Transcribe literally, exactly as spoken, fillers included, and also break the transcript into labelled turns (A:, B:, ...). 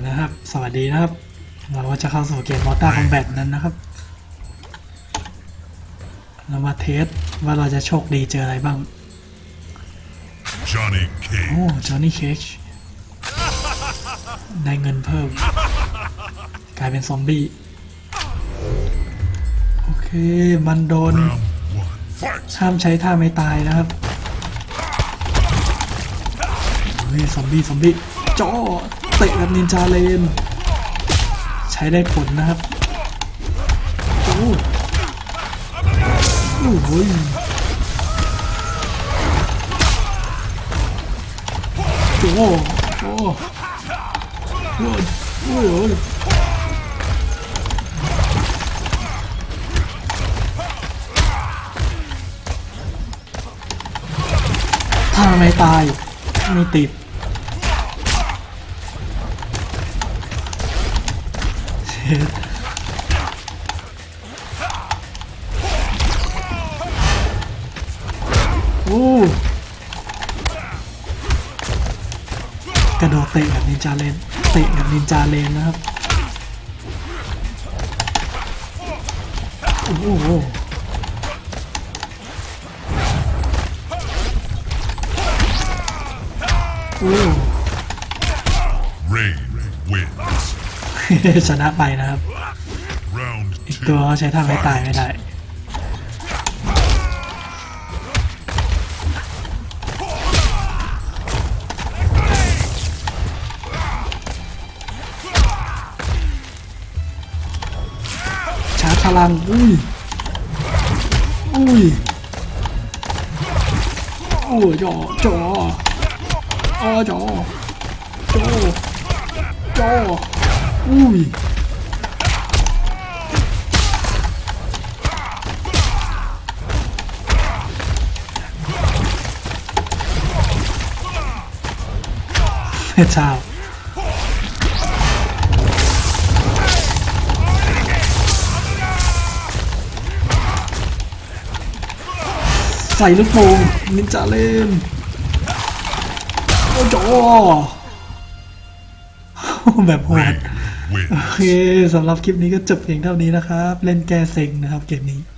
A: นะครับสวัสดีนะครับเราก็จะเข้าสู่เกม Mortal Kombat นั้นนะครับเรามาเทสว่าเราจะโชคดีเจออะไรบ้าง
B: Johnny Cage
A: โอ้ Johnny Cage ได้เงินเพิ่มกลายเป็นซอมบี้โอเคมันโดนห้ามใช้ท่าไม่ตายนะครับเฮ้ยซอมบี้ซอมบี้จ่อเตะแบบนินจาเลนใช้ได้ผลนะครับโอ้โหโอ้โหโอ้โหโอ้โหถ้าไม่ตายไม่ติดโอ้กระโดดเตะแบบนินจาเลนเตะแบบนินจาเลนนะครับโอ้โหโอ้ชนะไปนะครับอีกตัวใช้ท่าไม่ตายไม่ได้ชาร์จพลังอุ้ยอุ้ยโอ้จ่อจ่ออ๋อจ่อจ่อจ่ออุ้ยเจ้าใส่ลูกโป่งนินจาเล่นโอ้โหแบบโหดโอเคสำหรับคลิปนี้ก็จบเพียงเท่านี้นะครับเล่นแก้เซ็งนะครับเกมนี้